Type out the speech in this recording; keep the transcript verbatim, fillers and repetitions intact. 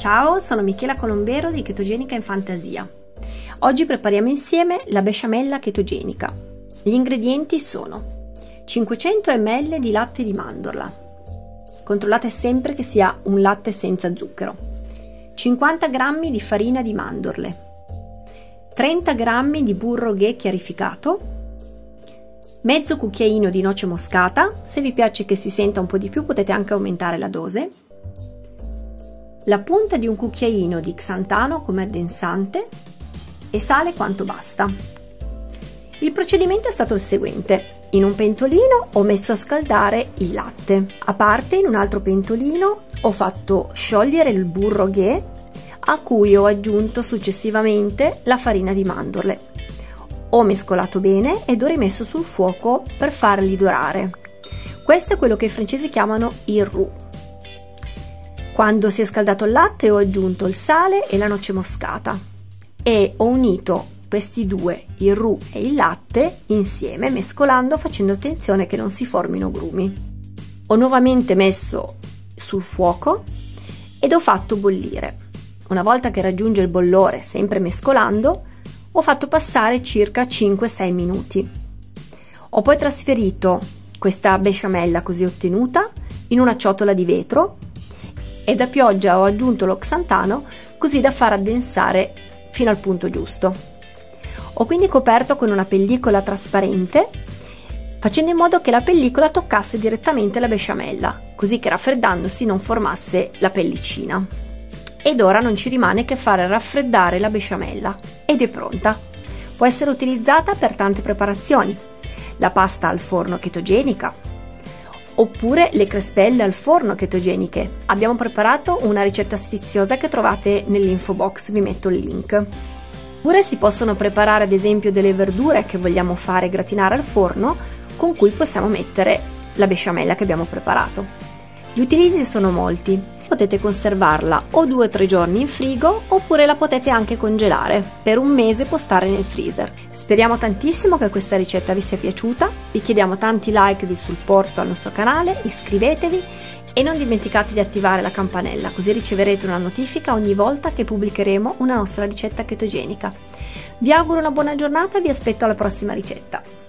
Ciao, sono Michela Colombero di Chetogenica in Fantasia. Oggi prepariamo insieme la besciamella chetogenica. Gli ingredienti sono cinquecento millilitri di latte di mandorla. Controllate sempre che sia un latte senza zucchero. cinquanta grammi di farina di mandorle. trenta grammi di burro ghee chiarificato. Mezzo cucchiaino di noce moscata. Se vi piace che si senta un po' di più potete anche aumentare la dose. La punta di un cucchiaino di xantano come addensante e sale quanto basta. Il procedimento è stato il seguente: in un pentolino ho messo a scaldare il latte, a parte in un altro pentolino ho fatto sciogliere il burro ghee a cui ho aggiunto successivamente la farina di mandorle. Ho mescolato bene ed ho rimesso sul fuoco per farli dorare. Questo è quello che i francesi chiamano il roux. Quando si è scaldato il latte ho aggiunto il sale e la noce moscata e ho unito questi due, il roux e il latte, insieme, mescolando, facendo attenzione che non si formino grumi. Ho nuovamente messo sul fuoco ed ho fatto bollire. Una volta che raggiunge il bollore, sempre mescolando, ho fatto passare circa cinque sei minuti. Ho poi trasferito questa besciamella così ottenuta in una ciotola di vetro e da pioggia ho aggiunto lo xantano così da far addensare fino al punto giusto. Ho quindi coperto con una pellicola trasparente, facendo in modo che la pellicola toccasse direttamente la besciamella, così che raffreddandosi non formasse la pellicina. Ed ora non ci rimane che fare raffreddare la besciamella ed è pronta. Può essere utilizzata per tante preparazioni: la pasta al forno chetogenica, oppure le crespelle al forno chetogeniche. Abbiamo preparato una ricetta sfiziosa che trovate nell'info box, vi metto il link. Oppure si possono preparare ad esempio delle verdure che vogliamo fare gratinare al forno, con cui possiamo mettere la besciamella che abbiamo preparato. Gli utilizzi sono molti. Potete conservarla o due o tre giorni in frigo, oppure la potete anche congelare. Per un mese può stare nel freezer. Speriamo tantissimo che questa ricetta vi sia piaciuta. Vi chiediamo tanti like di supporto al nostro canale, iscrivetevi e non dimenticate di attivare la campanella, così riceverete una notifica ogni volta che pubblicheremo una nostra ricetta chetogenica. Vi auguro una buona giornata e vi aspetto alla prossima ricetta.